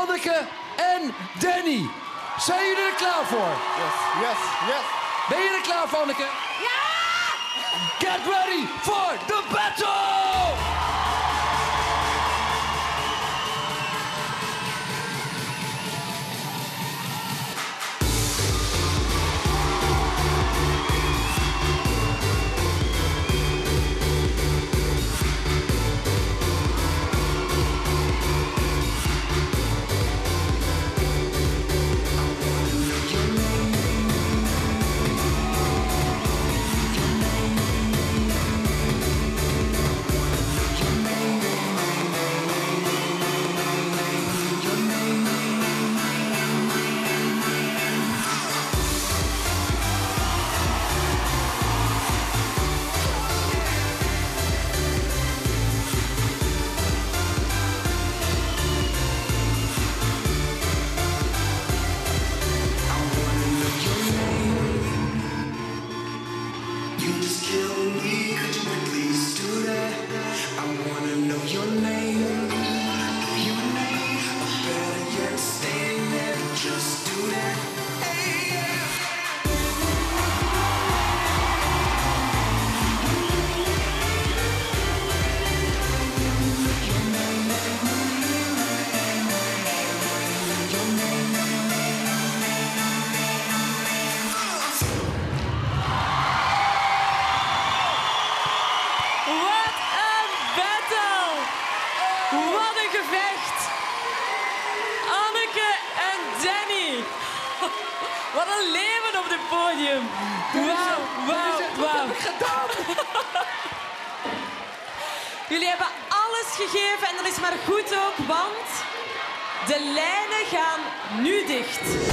Anneke en Danny. Zijn jullie er klaar voor? Yes. Ben je er klaar voor, Anneke? Ja! Get ready for the battle! Wat een leven op dit podium. Wauw. Wat heb ik gedaan? Jullie hebben alles gegeven en dat is maar goed ook, want de lijnen gaan nu dicht.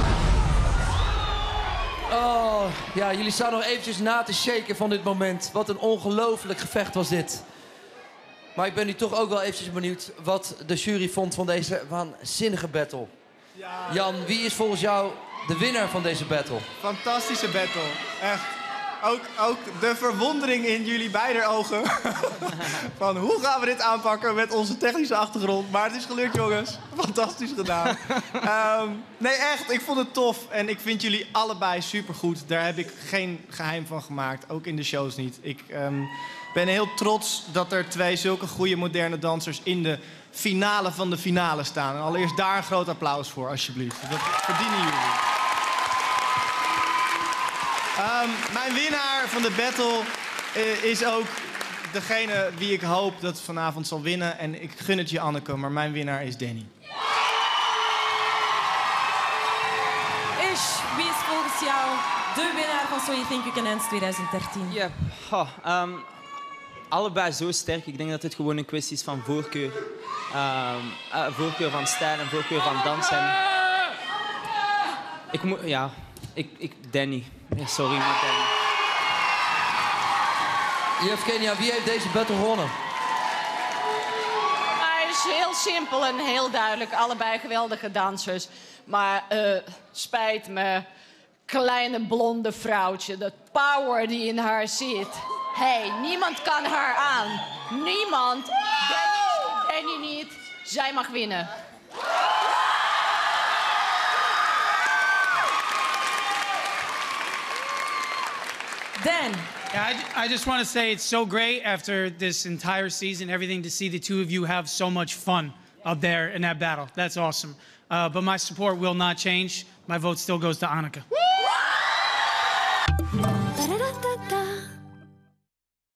Oh, ja, jullie staan nog eventjes na te shaken van dit moment. Wat een ongelooflijk gevecht was dit. Maar ik ben nu toch ook wel eventjes benieuwd wat de jury vond van deze waanzinnige battle. Ja. Jan, wie is volgens jou de winnaar van deze battle? Fantastische battle. Echt. Ook de verwondering in jullie beider ogen. Van hoe gaan we dit aanpakken met onze technische achtergrond. Maar het is gelukt, jongens. Fantastisch gedaan. Nee, echt. Ik vond het tof. En ik vind jullie allebei supergoed. Daar heb ik geen geheim van gemaakt. Ook in de shows niet. Ik ben heel trots dat er 2 zulke goede moderne dansers in de finale van de finale staan. En allereerst daar een groot applaus voor, alsjeblieft. Dat verdienen jullie. Mijn winnaar van de battle is ook degene wie ik hoop dat vanavond zal winnen. En ik gun het je, Anneke, maar mijn winnaar is Danny. Ish, wie is volgens jou de winnaar van So You Think You Can Dance 2013? Ja, allebei zo sterk. Ik denk dat het gewoon een kwestie is van voorkeur. Voorkeur van stijl en voorkeur van dansen. Ik moet... Ja, Danny. Ja, sorry, maar Danny. Juf Kenia, wie heeft deze battle gewonnen? Het is heel simpel en heel duidelijk. Allebei geweldige dansers. Maar spijt me, kleine blonde vrouwtje. Dat power die in haar zit. Hey, niemand kan haar aan. Niemand. Danny niet. Zij mag winnen. Dan. Yeah, I just want to say it's so great after this entire season, everything, to see the two of you have so much fun up there in that battle. That's awesome. But my support will not change. My vote still goes to Anneke.